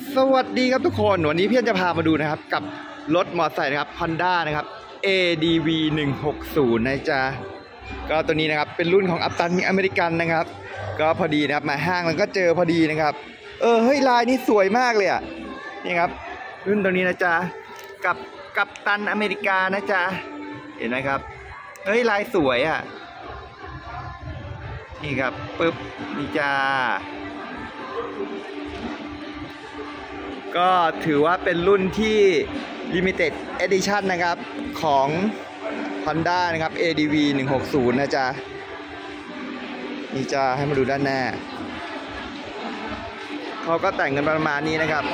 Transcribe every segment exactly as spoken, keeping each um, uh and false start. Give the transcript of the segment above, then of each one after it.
สวัสดีครับทุกคนวันนี้พี่จะพามาดูนะครับกับรถมอเตอร์ไซค์นะครับ Honda นะครับ เอ ดี วี หนึ่งหกศูนย์ นะจ๊ะก็ตัวนี้นะครับเป็นรุ่นของอัปตันอเมริกันนะครับก็พอดีนะครับมาห้างแล้วก็เจอพอดีนะครับเออเฮ้ยลายนี้สวยมากเลยอ่ะนี่ครับรุ่นตัวนี้นะจ๊ะกับกัปตันอเมริกานะจ๊ะเห็นไหมครับเฮ้ยลายสวยอ่ะนี่ครับปึ๊บนี่จ้าก็ถือว่าเป็นรุ่นที่ Limited Edition นะครับของ Honda นะครับ เอ ดี วี หนึ่งหกศูนย์ นะจ๊ะนี่จะให้มาดูด้านหน้าเขาก็แต่งกันประมาณนี้นะครับ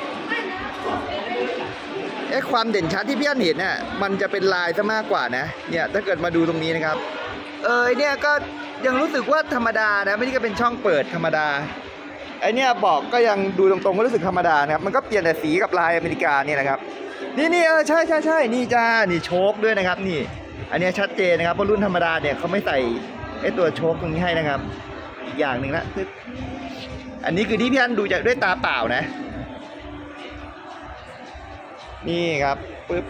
เอ๊ะความเด่นชัดที่พี่อันเห็นเนี่ยมันจะเป็นลายซะมากกว่านะเนี่ยถ้าเกิดมาดูตรงนี้นะครับเออเนี่ยก็ยังรู้สึกว่าธรรมดานะไม่ได้ก็เป็นช่องเปิดธรรมดาไอเนี่ยบอกก็ยังดูตรงๆก็รู้สึกธรรมดานะครับมันก็เปลี่ยนแต่สีกับลายอเมริกาเนี่ยนะครับนี่นี่เออใช่ใช่ใช่นี่จ้านี่โชคด้วยนะครับนี่อันนี้ชัดเจนนะครับเพราะรุ่นธรรมดาเนี่ยเขาไม่ใส่ไอตัวโชคตรงนี้ให้นะครับอีกอย่างหนึ่งนะคืออันนี้คือที่พี่อันดูจากด้วยตาเปล่านะนี่ครับปึ๊บ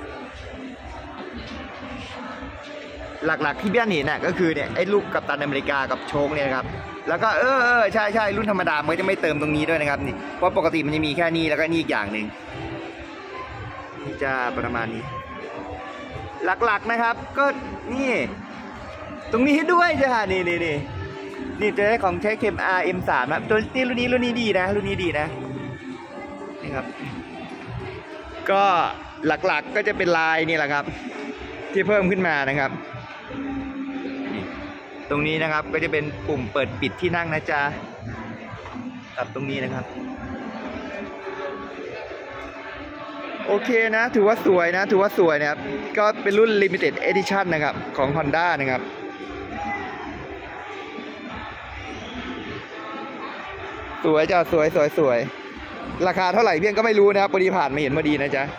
หลักๆที่พี่อันเห็นน่ะก็คือเนี่ยไอ้ลูกกัปตันอเมริกากับโชคเนี่ยนะครับแล้วก็เออเออใช่ใช่รุ่นธรรมดามันจะไม่เติมตรงนี้ด้วยนะครับนี่เพราะปกติมันจะมีแค่นี้แล้วก็นี่อีกอย่างหนึ่งนี่จะประมาณนี้หลักๆนะครับก็นี่ตรงนี้ด้วยจ้ะนี่นี่นี่นี่จะได้ของใช้เข็ม อาร์ เอ็ม สาม ครับตัวนี้รุ่นนี้รุ่นนี้ดีนะรุ่นนี้ดีนะนี่ครับก็หลักๆก็จะเป็นลายนี่แหละครับที่เพิ่มขึ้นมานะครับตรงนี้นะครับก็จะเป็นปุ่มเปิดปิดที่นั่งนะจ๊ะกับตรงนี้นะครับโอเคนะถือว่าสวยนะถือว่าสวยนะครับก็เป็นรุ่น Limited Edition นะครับของ Honda นะครับสวยจ้ะสวยสวยสวยราคาเท่าไหร่เพียงก็ไม่รู้นะครับพอดีผ่านมาเห็นพอดีนะจ๊ะ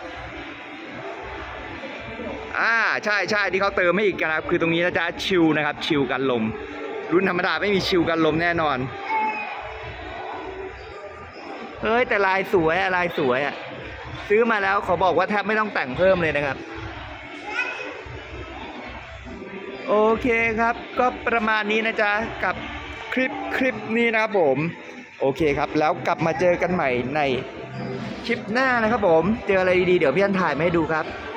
อ่าใช่ใช่ที่เขาเติมให้อีกนะครับคือตรงนี้นะจ๊ะชิลนะครับชิลกันลมรุ่นธรรมดาไม่มีชิลกันลมแน่นอนเฮ้ยแต่ลายสวยอะลายสวยอะซื้อมาแล้วเขาบอกว่าแทบไม่ต้องแต่งเพิ่มเลยนะครับโอเคครับก็ประมาณนี้นะจ๊ะกับคลิปคลิปนี้นะครับผมโอเคครับแล้วกลับมาเจอกันใหม่ในคลิปหน้านะครับผมเจออะไรดีๆเดี๋ยวพี่อันถ่ายมาให้ดูครับ